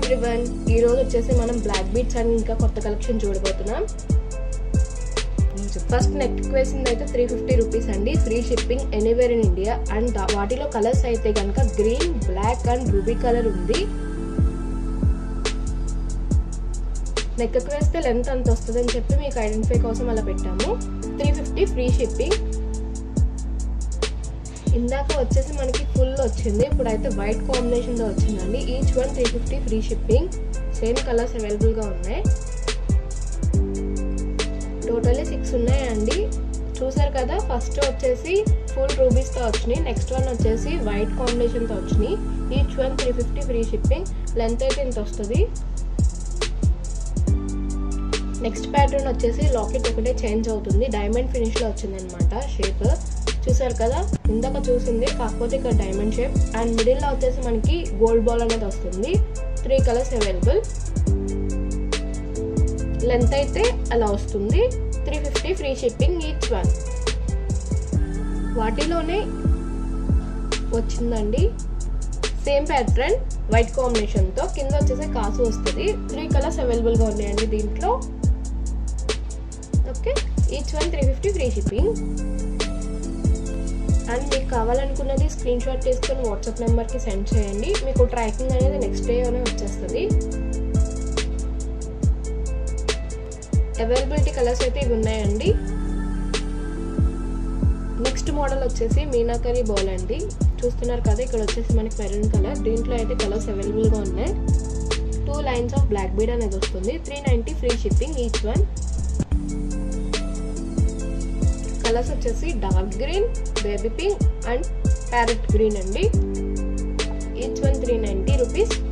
Everyone, ఈ రోజు వచ్చేసి మనం బ్లాక్ బీడ్స్ అండ్ ఇంకా కొత్త కలెక్షన్ చూడబోతున్నాం. ఫస్ట్ నెక్ వేసింది అయితే 350 రూపీస్ అండి. Free shipping anywhere in India. And వాటిలో కలర్స్ అయితే కనుక green, black and ruby colour ఉంది. నెక్ వేస్తే లెంత్ అంత వస్తుంది అని చెప్పి మీకు ఐడెంటిఫై కోసం అలా పెట్టాము. 350 ఫ్రీ షిప్పింగ్. ఇందాక వచ్చేసి మనకి ఫుల్ వచ్చింది, ఇప్పుడైతే వైట్ కాంబినేషన్ తో వచ్చిందండి. Each one 350 free shipping. Same colours available గా ఉన్నాయి. టోటల్లీ 6 ఉన్నాయండి. చూసారు కదా, ఫస్ట్ వచ్చేసి ఫుల్ రూబీస్ తో వచ్చినాయి, నెక్స్ట్ వన్ వచ్చేసి వైట్ కాంబినేషన్ తో వచ్చినాయి. Each one 350 free shipping. Length అయితే ఇంత వస్తుంది. నెక్స్ట్ ప్యాటర్న్ వచ్చేసి లాకెట్ ఒకటే చేంజ్ అవుతుంది, డైమండ్ ఫినిష్ లో వచ్చింది అనమాట షేప్. చూసారు కదా, ఇందాక చూసింది, కాకపోతే ఇక్కడ డైమండ్ షేప్. అండ్ మిడిల్ లో వచ్చేసి మనకి గోల్డ్ బాల్ అనేది వస్తుంది. 3 కలర్స్ అవైలబుల్. లెంత్ అయితే అలా వస్తుంది. 350 ఫ్రీ షిప్పింగ్ ఈచ్ వన్. వాటిలోనే వచ్చిందండి సేమ్ ప్యాటర్న్ వైట్ కాంబినేషన్ తో. కింద వచ్చేసి కాసు వస్తుంది. 3 కలర్స్ అవైలబుల్ గా ఉన్నాయండి దీంట్లో. Okay, each one 350 free shipping. And మీకు కావాలనుకున్నది స్క్రీన్ షాట్ తీసుకొని వాట్సాప్ నెంబర్కి సెండ్ చేయండి. మీకు ట్రాకింగ్ అనేది నెక్స్ట్ డే అనే వచ్చేస్తుంది. అవైలబిలిటీ కలర్స్ అయితే ఇవి ఉన్నాయండి. నెక్స్ట్ మోడల్ వచ్చేసి మీనాకరీ బౌల్ అండి. చూస్తున్నారు కదా, ఇక్కడ వచ్చేసి మనకి మెరూన్ కలర్. దీంట్లో అయితే కలర్స్ అవైలబుల్గా ఉన్నాయి. 2 లైన్స్ ఆఫ్ బ్లాక్ బీడ్ అనేది వస్తుంది. 390 free shipping each one. Colours వచ్చేసి dark green, baby pink and parrot green అండి. Each one 390 rupees.